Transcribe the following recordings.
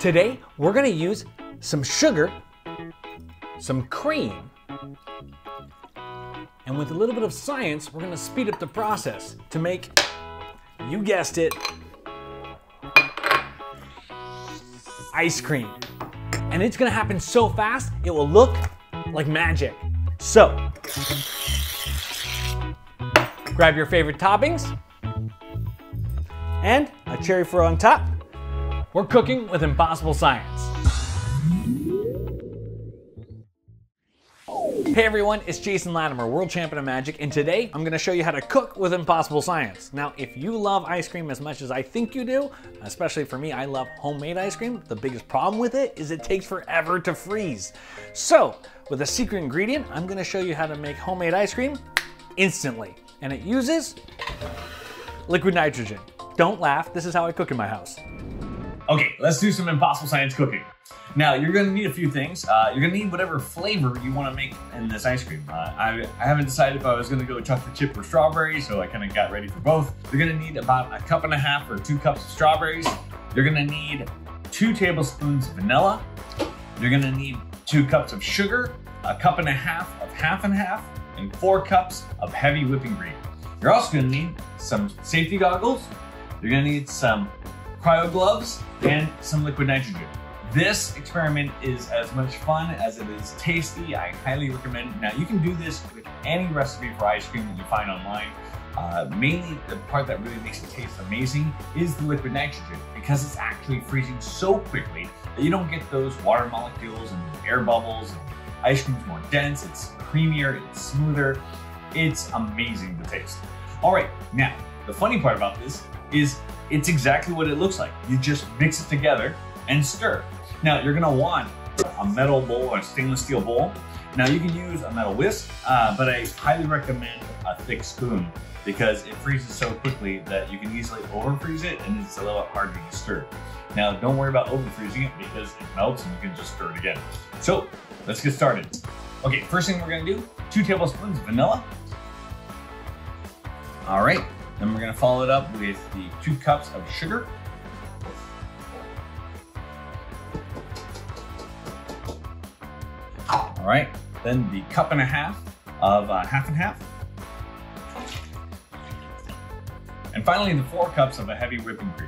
Today, we're gonna use some sugar, some cream, and with a little bit of science, we're gonna speed up the process to make, you guessed it, ice cream. And it's gonna happen so fast, it will look like magic. So, grab your favorite toppings and a cherry fro on top. We're cooking with impossible science. Hey everyone, it's Jason Latimer, world champion of magic, and today I'm gonna show you how to cook with impossible science. Now, if you love ice cream as much as I think you do, especially for me, I love homemade ice cream. The biggest problem with it is it takes forever to freeze. So, with a secret ingredient, I'm gonna show you how to make homemade ice cream instantly. And it uses liquid nitrogen. Don't laugh, this is how I cook in my house. Okay, let's do some impossible science cooking. Now, you're gonna need a few things. You're gonna need whatever flavor you wanna make in this ice cream. I haven't decided if I was gonna go chocolate chip or strawberry, so I kinda got ready for both. You're gonna need about 1.5 cups or 2 cups of strawberries. You're gonna need 2 tablespoons of vanilla. You're gonna need 2 cups of sugar, 1.5 cups of half and half, and 4 cups of heavy whipping cream. You're also gonna need some safety goggles. You're gonna need some cryo gloves and some liquid nitrogen. This experiment is as much fun as it is tasty. I highly recommend it. Now, you can do this with any recipe for ice cream that you find online. Mainly the part that really makes it taste amazing is the liquid nitrogen, because it's actually freezing so quickly that you don't get those water molecules and air bubbles. And ice cream's more dense, it's creamier, it's smoother. It's amazing to taste. All right, now, the funny part about this is it's exactly what it looks like. You just mix it together and stir. Now, you're gonna want a metal bowl or a stainless steel bowl. Now, you can use a metal whisk, but I highly recommend a thick spoon because it freezes so quickly that you can easily overfreeze it and it's a little bit harder to stir. Now, don't worry about overfreezing it because it melts and you can just stir it again. So, let's get started. Okay, first thing we're gonna do, 2 tablespoons of vanilla. All right, then we're gonna follow it up with the 2 cups of sugar. All right, then the 1.5 cups of half and half. And finally, the 4 cups of a heavy whipping cream.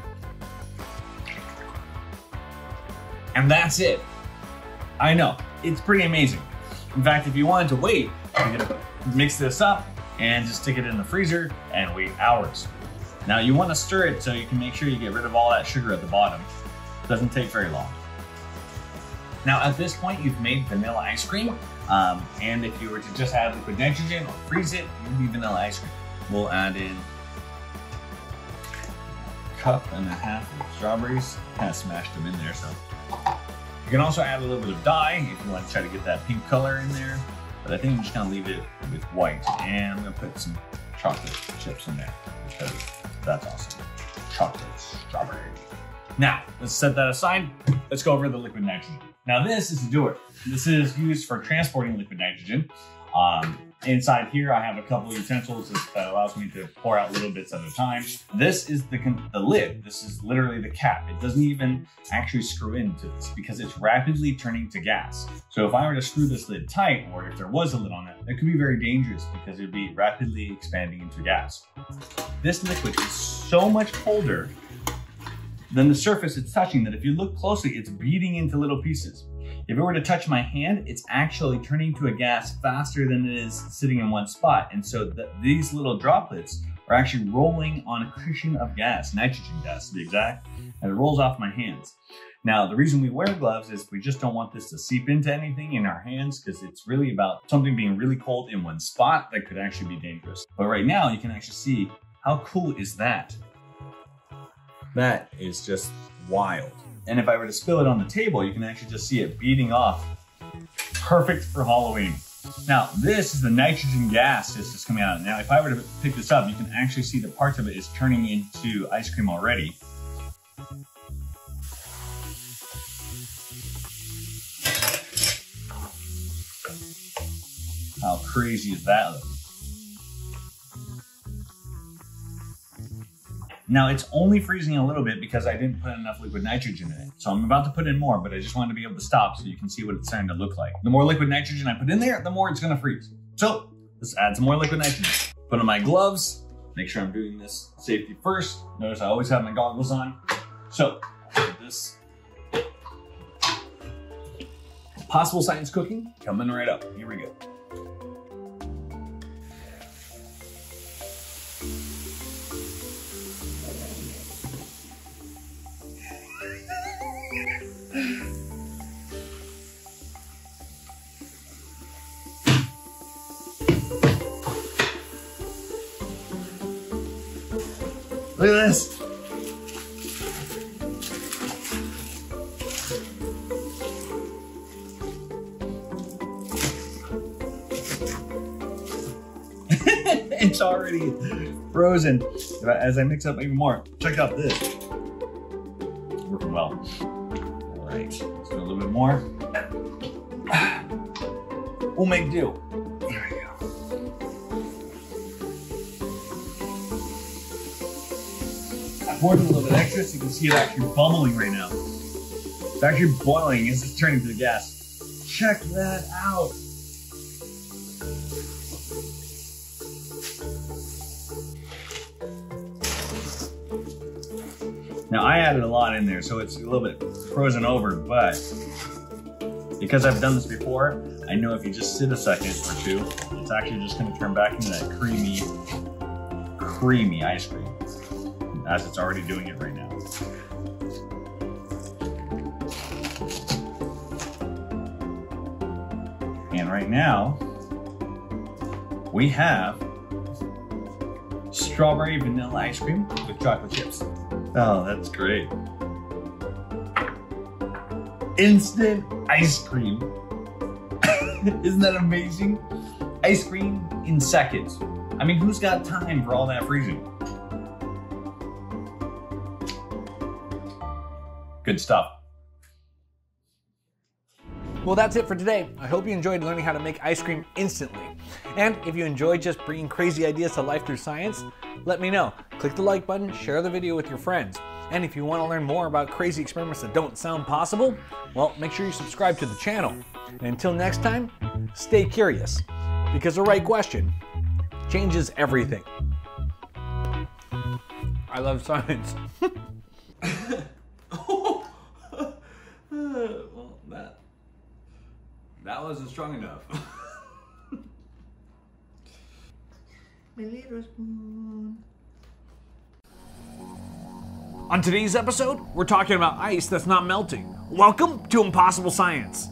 And that's it. I know, it's pretty amazing. In fact, if you wanted to wait, you could mix this up and just stick it in the freezer and wait hours. Now, you want to stir it so you can make sure you get rid of all that sugar at the bottom. It doesn't take very long. Now, at this point, you've made vanilla ice cream. And if you were to just add liquid nitrogen or freeze it, it would be vanilla ice cream. We'll add in 1.5 cups of strawberries. Kind of smashed them in there, so. You can also add a little bit of dye if you want to try to get that pink color in there. But I think I'm just gonna leave it with white. And I'm gonna put some chocolate chips in there because that's awesome. Chocolate strawberry. Now, let's set that aside. Let's go over the liquid nitrogen. Now, this is a doer. This is used for transporting liquid nitrogen. Inside here, I have a couple of utensils that allows me to pour out little bits at a time. This is the lid. This is literally the cap. It doesn't even actually screw into this because it's rapidly turning to gas. So if I were to screw this lid tight, or if there was a lid on it, it could be very dangerous because it would be rapidly expanding into gas. This liquid is so much colder than the surface it's touching that if you look closely, it's beating into little pieces. If it were to touch my hand, it's actually turning to a gas faster than it is sitting in one spot. And so these little droplets are actually rolling on a cushion of gas, nitrogen gas to be exact, and it rolls off my hands. Now, the reason we wear gloves is we just don't want this to seep into anything in our hands because it's really about something being really cold in one spot that could actually be dangerous. But right now, you can actually see how cool is that? That is just wild. And if I were to spill it on the table, you can actually just see it beating off. Perfect for Halloween. Now, this is the nitrogen gas that's just coming out. Now, if I were to pick this up, you can actually see that parts of it is turning into ice cream already. How crazy is that? Now it's only freezing a little bit because I didn't put enough liquid nitrogen in it. So I'm about to put in more, but I just wanted to be able to stop so you can see what it's starting to look like. The more liquid nitrogen I put in there, the more it's gonna freeze. So let's add some more liquid nitrogen. Put on my gloves, make sure I'm doing this safety first. Notice I always have my goggles on. So put this. Possible science cooking coming right up. Here we go. Look at this. It's already frozen. As I mix up even more, check out this. Working well. All right, let's do a little bit more. We'll make do. There we go. I poured a little bit extra so you can see it actually bubbling right now. It's actually boiling as it's turning to the gas. Check that out. Now I added a lot in there, so it's a little bit frozen over, but because I've done this before, I know if you just sit a second or two, it's actually just gonna turn back into that creamy ice cream, as it's already doing it right now. And right now, we have strawberry vanilla ice cream with chocolate chips. Oh, that's great. Instant ice cream. Isn't that amazing? Ice cream in seconds. I mean, who's got time for all that freezing? Good stuff. Well, that's it for today. I hope you enjoyed learning how to make ice cream instantly. And if you enjoyed just bringing crazy ideas to life through science, let me know. Click the like button, share the video with your friends. And if you want to learn more about crazy experiments that don't sound possible, well, make sure you subscribe to the channel. And until next time, stay curious, because the right question changes everything. I love science. Well, that wasn't strong enough. My little spoon. On today's episode, we're talking about ice that's not melting. Welcome to Impossible Science.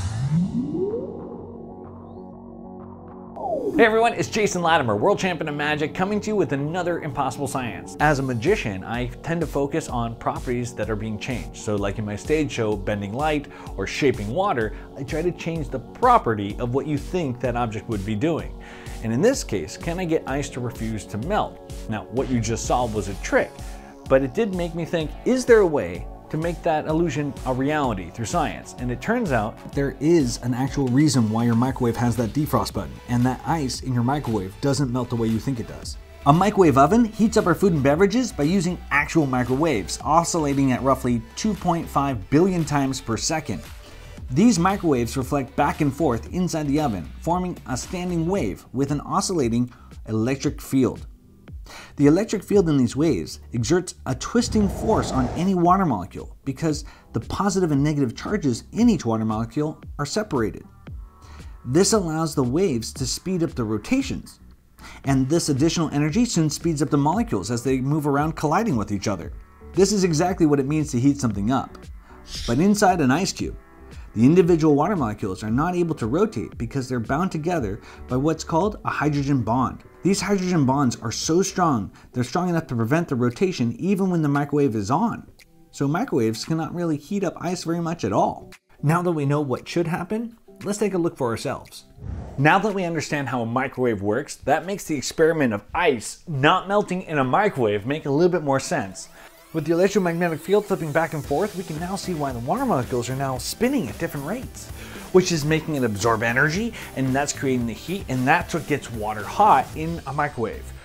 Hey everyone, it's Jason Latimer, world champion of magic, coming to you with another Impossible Science. As a magician, I tend to focus on properties that are being changed. So like in my stage show, bending light or shaping water, I try to change the property of what you think that object would be doing. And in this case, can I get ice to refuse to melt? Now, what you just saw was a trick, but it did make me think, is there a way to make that illusion a reality through science? And it turns out there is an actual reason why your microwave has that defrost button, and that ice in your microwave doesn't melt the way you think it does. A microwave oven heats up our food and beverages by using actual microwaves, oscillating at roughly 2.5 billion times per second. These microwaves reflect back and forth inside the oven, forming a standing wave with an oscillating electric field. The electric field in these waves exerts a twisting force on any water molecule because the positive and negative charges in each water molecule are separated. This allows the waves to speed up the rotations, and this additional energy soon speeds up the molecules as they move around colliding with each other. This is exactly what it means to heat something up. But inside an ice cube, the individual water molecules are not able to rotate because they're bound together by what's called a hydrogen bond. These hydrogen bonds are so strong, they're strong enough to prevent the rotation even when the microwave is on. So microwaves cannot really heat up ice very much at all. Now that we know what should happen, let's take a look for ourselves. Now that we understand how a microwave works, that makes the experiment of ice not melting in a microwave make a little bit more sense. With the electromagnetic field flipping back and forth, we can now see why the water molecules are now spinning at different rates, which is making it absorb energy, and that's creating the heat, and that's what gets water hot in a microwave.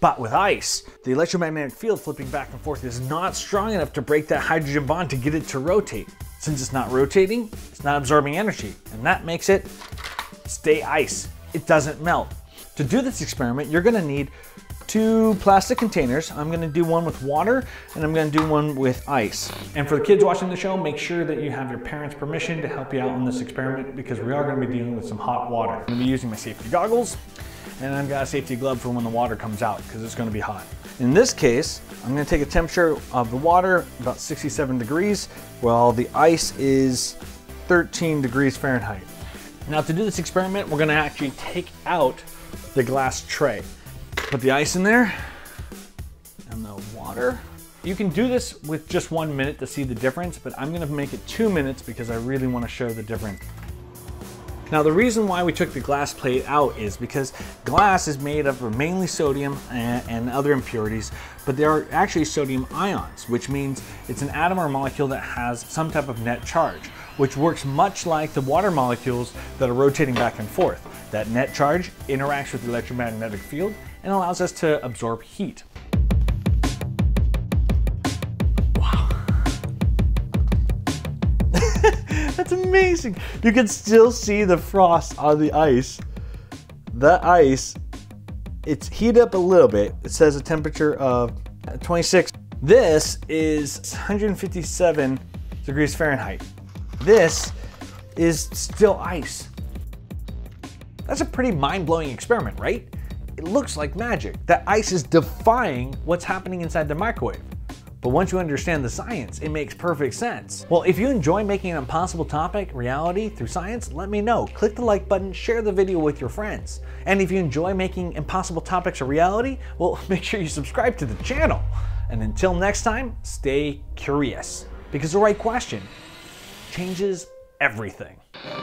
But with ice, the electromagnetic field flipping back and forth is not strong enough to break that hydrogen bond to get it to rotate. Since it's not rotating, it's not absorbing energy, and that makes it stay ice. It doesn't melt. To do this experiment, you're gonna need 2 plastic containers. I'm gonna do one with water, and I'm gonna do one with ice. And for the kids watching the show, make sure that you have your parents' permission to help you out on this experiment, because we are gonna be dealing with some hot water. I'm gonna be using my safety goggles, and I've got a safety glove for when the water comes out, because it's gonna be hot. In this case, I'm gonna take a temperature of the water, about 67 degrees, while the ice is 13 degrees Fahrenheit. Now to do this experiment, we're gonna actually take out the glass tray. Put the ice in there and the water. You can do this with just 1 minute to see the difference, but I'm gonna make it 2 minutes because I really wanna show the difference. Now the reason why we took the glass plate out is because glass is made up of mainly sodium and other impurities, but there are actually sodium ions, which means it's an atom or molecule that has some type of net charge, which works much like the water molecules that are rotating back and forth. That net charge interacts with the electromagnetic field and allows us to absorb heat. Wow. That's amazing. You can still see the frost on the ice. The ice, it's heated up a little bit. It says a temperature of 26. This is 157 degrees Fahrenheit. This is still ice. That's a pretty mind-blowing experiment, right? It looks like magic. That ice is defying what's happening inside the microwave. But once you understand the science, it makes perfect sense. Well, if you enjoy making an impossible topic reality through science, let me know. Click the like button, share the video with your friends. And if you enjoy making impossible topics a reality, well, make sure you subscribe to the channel. And until next time, stay curious, because the right question changes everything.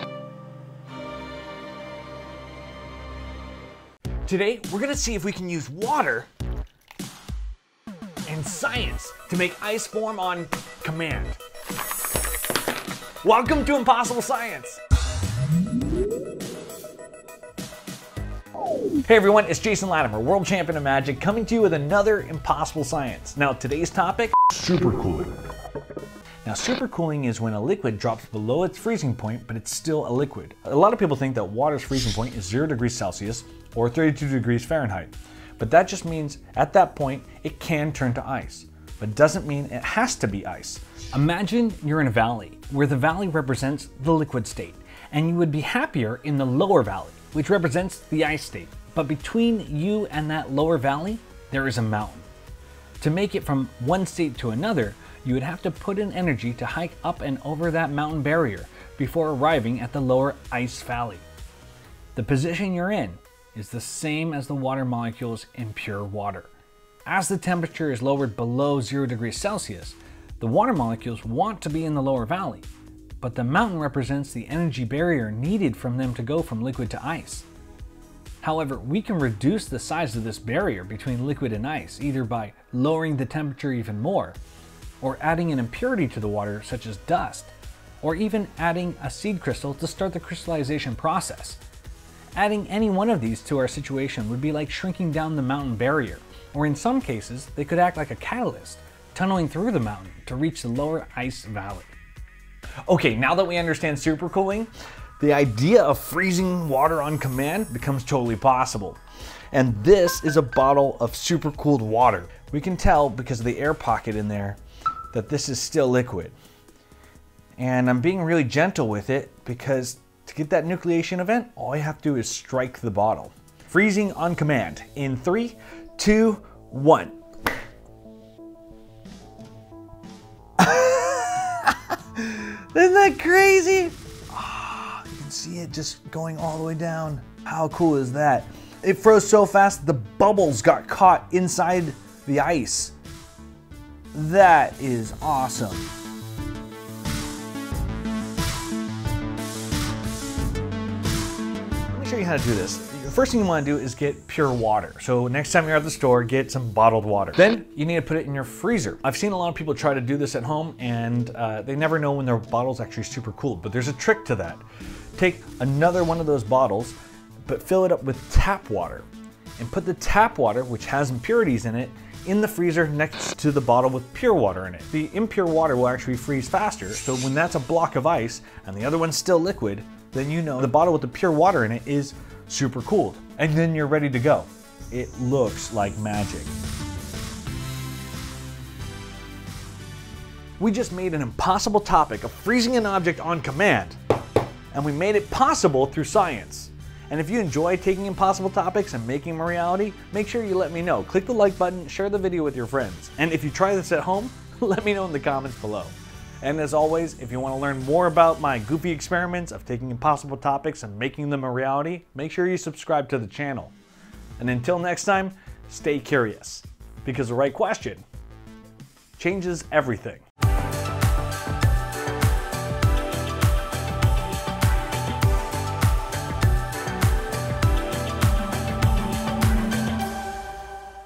Today, we're gonna see if we can use water and science to make ice form on command. Welcome to Impossible Science. Hey everyone, it's Jason Latimer, world champion of magic, coming to you with another Impossible Science. Now today's topic, supercooling. Now supercooling is when a liquid drops below its freezing point, but it's still a liquid. A lot of people think that water's freezing point is 0 degrees Celsius or 32 degrees Fahrenheit. But that just means at that point, it can turn to ice, but doesn't mean it has to be ice. Imagine you're in a valley, where the valley represents the liquid state, and you would be happier in the lower valley, which represents the ice state. But between you and that lower valley, there is a mountain. To make it from one state to another, you would have to put in energy to hike up and over that mountain barrier before arriving at the lower ice valley. The position you're in is the same as the water molecules in pure water. As the temperature is lowered below 0 degrees Celsius, the water molecules want to be in the lower valley, but the mountain represents the energy barrier needed from them to go from liquid to ice. However, we can reduce the size of this barrier between liquid and ice either by lowering the temperature even more, or adding an impurity to the water such as dust, or even adding a seed crystal to start the crystallization process. Adding any one of these to our situation would be like shrinking down the mountain barrier, or in some cases, they could act like a catalyst, tunneling through the mountain to reach the lower ice valley. Okay, now that we understand supercooling, the idea of freezing water on command becomes totally possible. And this is a bottle of supercooled water. We can tell because of the air pocket in there that this is still liquid. And I'm being really gentle with it because to get that nucleation event, all you have to do is strike the bottle. Freezing on command in 3, 2, 1. Isn't that crazy? Oh, you can see it just going all the way down. How cool is that? It froze so fast, the bubbles got caught inside the ice. That is awesome. Show you how to do this. The first thing you want to do is get pure water. So next time you're at the store, get some bottled water. Then you need to put it in your freezer. I've seen a lot of people try to do this at home and they never know when their bottle's actually super cooled, but there's a trick to that. Take another one of those bottles, but fill it up with tap water and put the tap water, which has impurities in it, in the freezer next to the bottle with pure water in it. The impure water will actually freeze faster, so when that's a block of ice and the other one's still liquid, then you know the bottle with the pure water in it is super cooled. And then you're ready to go. It looks like magic. We just made an impossible topic of freezing an object on command, and we made it possible through science. And if you enjoy taking impossible topics and making them a reality, make sure you let me know. Click the like button, share the video with your friends. And if you try this at home, let me know in the comments below. And as always, if you want to learn more about my goofy experiments of taking impossible topics and making them a reality, make sure you subscribe to the channel. And until next time, stay curious, because the right question changes everything.